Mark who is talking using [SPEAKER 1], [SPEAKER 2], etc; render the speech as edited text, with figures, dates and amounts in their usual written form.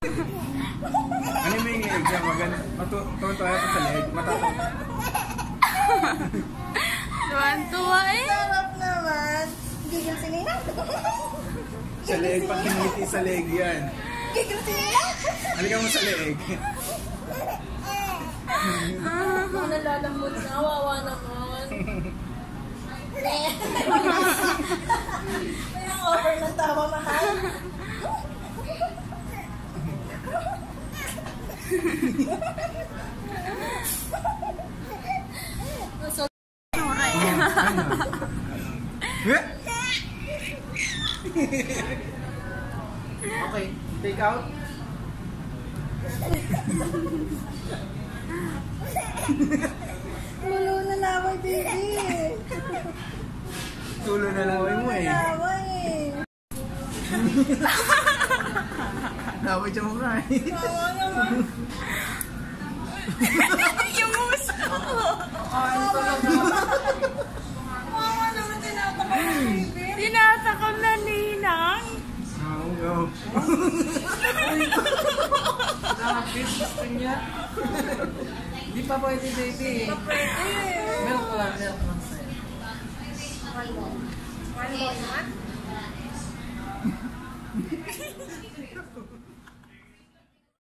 [SPEAKER 1] Ano mo yung leeg siya? Tuwan-tuwa ako sa leeg. Matapang.
[SPEAKER 2] Tuwan-tuwa eh.
[SPEAKER 3] Sarap naman. Gigil si Nina.
[SPEAKER 1] Sa leeg, pag hiniti sa leeg yan.
[SPEAKER 3] Gigil si Nina.
[SPEAKER 1] Halika mo sa leeg.
[SPEAKER 3] Nalalamot na. Wawa naman. May ang offer ng tawa, mahal.
[SPEAKER 1] Okay, take out.
[SPEAKER 3] Tulo na laway, baby.
[SPEAKER 1] Tulo na laway mo eh.
[SPEAKER 3] Laway.
[SPEAKER 1] Laway siya mukha eh.
[SPEAKER 3] Wawa naman.
[SPEAKER 2] Yung uso ko.
[SPEAKER 3] Wawa naman, tinatakot na, baby.
[SPEAKER 2] Tinatakam na Ninang.
[SPEAKER 1] Go.
[SPEAKER 4] Nakapit, gusto niya. Hindi pa pwede, baby. Milk lang sa'yo.
[SPEAKER 3] One more naman?